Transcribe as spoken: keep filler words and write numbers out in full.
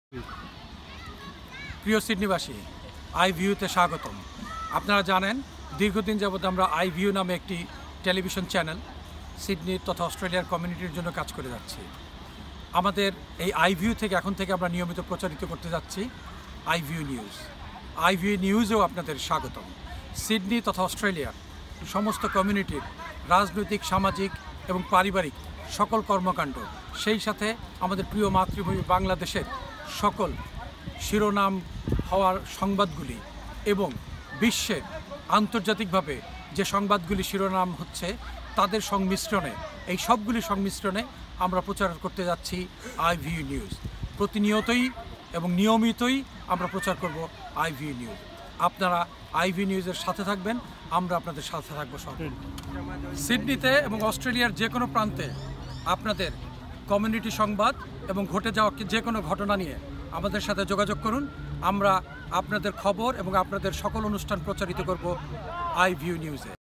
প্রিয় সিডনিবাসী, আই ভিউতে স্বাগতম। আপনারা জানেন দীর্ঘদিন যাবৎ আমরা আই ভিউ নামে একটি টেলিভিশন চ্যানেল সিডনি তথা অস্ট্রেলিয়ার কমিউনিটির জন্য কাজ করে যাচ্ছি। আমাদের এই আই ভিউ থেকে এখন থেকে আমরা নিয়মিত প্রচারিত করতে যাচ্ছি I View News. I View নিউজেও আপনাদের স্বাগতম। সিডনি তথা অস্ট্রেলিয়ার সমস্ত কমিউনিটির রাজনৈতিক, সামাজিক এবং পারিবারিক সকল কর্মকাণ্ড, সেই সাথে আমাদের প্রিয় মাতৃভূমি বাংলাদেশের সকল শিরোনাম হওয়ার সংবাদগুলি এবং বিশ্বের আন্তর্জাতিকভাবে যে সংবাদগুলি শিরোনাম হচ্ছে তাদের সংমিশ্রণে, এই সবগুলি সংমিশ্রণে আমরা প্রচার করতে যাচ্ছি আই ভিউ নিউজ। প্রতিনিয়তই এবং নিয়মিতই আমরা প্রচার করব আই ভিউ নিউজ। আপনারা আই ভিউ নিউজের সাথে থাকবেন, আমরা আপনাদের সাথে থাকবো সব। সিডনিতে এবং অস্ট্রেলিয়ার যে কোনো প্রান্তে আপনাদের কমিউনিটি সংবাদ এবং ঘটে যাওয়া যে কোনো ঘটনা নিয়ে আমাদের সাথে যোগাযোগ করুন। আমরা আপনাদের খবর এবং আপনাদের সকল অনুষ্ঠান প্রচারিত করব আই ভিউ নিউজে।